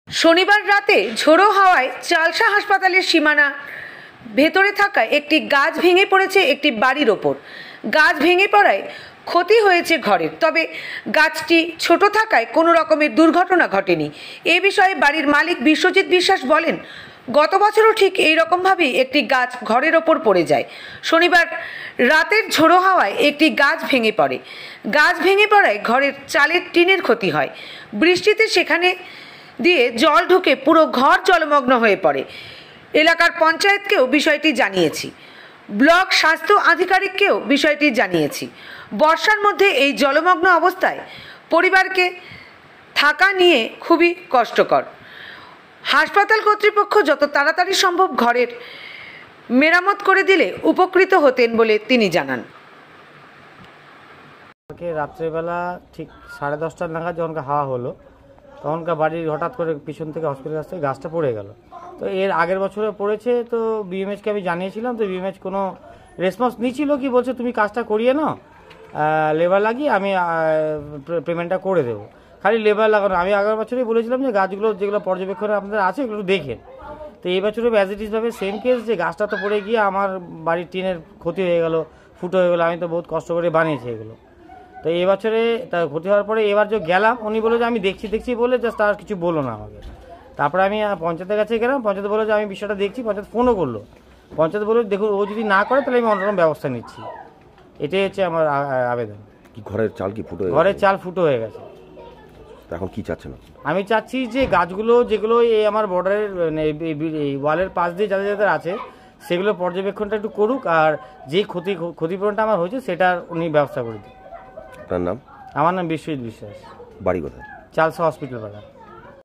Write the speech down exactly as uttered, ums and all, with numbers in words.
শনিবার রাতে ঝোড়ো হাওয়ায় চালসা হাসপাতালের সীমানা ভেতরে থাকা একটি গাছ ভেঙে পড়েছে একটি বাড়ির ওপর। গাছ ভেঙে পড়ায় ক্ষতি হয়েছে ঘরের, তবে গাছটি ছোট থাকায় কোনো রকমের দুর্ঘটনা ঘটেনি। এ বিষয়ে বাড়ির মালিক বিশ্বজিৎ বিশ্বাস বলেন, গত বছরও ঠিক এই রকমভাবেই একটি গাছ ঘরের ওপর পড়ে যায়। শনিবার রাতের ঝোড়ো হাওয়ায় একটি গাছ ভেঙে পড়ে। গাছ ভেঙে পড়ায় ঘরের চালের টিনের ক্ষতি হয়। বৃষ্টিতে সেখানে দিয়ে জল ঢুকে পুরো ঘর জলমগ্ন হয়ে পড়ে। এলাকার পঞ্চায়েতকেও বিষয়টি জানিয়েছি, ব্লক স্বাস্থ্য আধিকারিককেও বিষয়টি জানিয়েছি। বর্ষার মধ্যে এই জলমগ্ন অবস্থায় পরিবারকে থাকা নিয়ে খুবই কষ্টকর। হাসপাতাল কর্তৃপক্ষ যত তাড়াতাড়ি সম্ভব ঘরের মেরামত করে দিলে উপকৃত হতেন বলে তিনি জানান। রাত্রেবেলা ঠিক সাড়ে দশটার নাগাদ যখন হাওয়া হলো, তখনকার বাড়ির হঠাৎ করে পিছন থেকে হসপিটাল আসতে গাছটা পড়ে গেল। তো এর আগের বছরে পড়েছে, তো বিএমএইচকে আমি জানিয়েছিলাম, তো বিএমএইচ কোনো রেসপন্স নিচ্ছিল কি বলছে তুমি কাজটা করিয়ে নাও, লেবার লাগিয়ে আমি পেমেন্টটা করে দেবো। খালি লেবার লাগানো, আমি আগের বছরই বলেছিলাম যে গাছগুলো যেগুলো পর্যবেক্ষণে আপনাদের আছে এগুলো দেখেন। তো এই বছরে অ্যাজ ইট ইজভাবে সেম কেস, যে গাছটা তো পড়ে গিয়ে আমার বাড়ির টিনের ক্ষতি হয়ে গেল, ফুটো হয়ে গেলো। আমি তো বহুত কষ্ট করে বানিয়েছি এগুলো। তো এই বছরে তার ক্ষতি হওয়ার পরে এবার যে গেলাম, উনি বলে যে আমি দেখছি দেখছি বলে জাস্ট আর কিছু বললো না আমাকে। তারপরে আমি পঞ্চায়েতের কাছে গেলাম, পঞ্চায়েত বলে যে আমি বিষয়টা দেখছি। পঞ্চায়েত ফোনও করলো, পঞ্চায়েত বলে দেখুন ও যদি না করে তাহলে আমি অন্যরকম ব্যবস্থা নিচ্ছি। এটাই হচ্ছে আমার আবেদন। কি ঘরের চাল কি ফুটো? ঘরের চাল ফুটো হয়ে গেছে। এখন কি চাচ্ছেন? আমি চাচ্ছি যে গাছগুলো যেগুলো এই আমার বর্ডারের ওয়ালের পাশ দিয়ে যাদের যাদের আছে সেগুলো পর্যবেক্ষণটা একটু করুক, আর যে ক্ষতি ক্ষতিপূরণটা আমার হয়েছে সেটার উনি ব্যবস্থা করে দিন। আপনার নাম? আমার নাম বিশ্বজিৎ বিশ্বাস। বাড়ি কোথায়? চালসা হসপিটাল পাড়া।